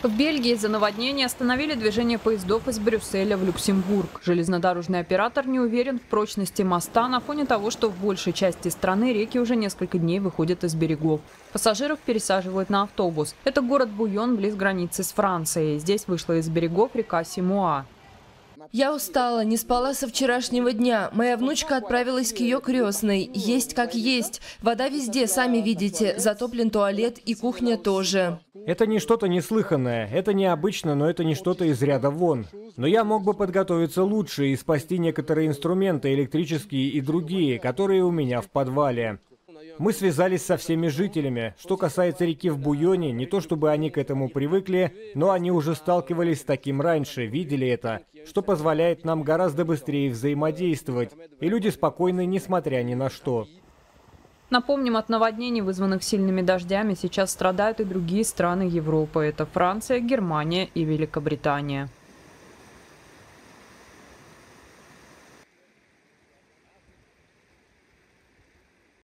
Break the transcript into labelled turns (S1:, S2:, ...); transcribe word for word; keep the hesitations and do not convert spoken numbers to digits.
S1: В Бельгии из-за наводнения остановили движение поездов из Брюсселя в Люксембург. Железнодорожный оператор не уверен в прочности моста на фоне того, что в большей части страны реки уже несколько дней выходят из берегов. Пассажиров пересаживают на автобус. Это город Буйон близ границы с Францией. Здесь вышла из берегов река Симуа.
S2: Я устала, не спала со вчерашнего дня. Моя внучка отправилась к ее крестной. Есть как есть. Вода везде, сами видите. Затоплен туалет и кухня тоже.
S3: Это не что-то неслыханное. Это необычно, но это не что-то из ряда вон. Но я мог бы подготовиться лучше и спасти некоторые инструменты, электрические и другие, которые у меня в подвале. Мы связались со всеми жителями. Что касается реки в Буйоне, не то чтобы они к этому привыкли, но они уже сталкивались с таким раньше, видели это, что позволяет нам гораздо быстрее взаимодействовать. И люди спокойны, несмотря ни на что.
S1: Напомним, от наводнений, вызванных сильными дождями, сейчас страдают и другие страны Европы. Это Франция, Германия и Великобритания.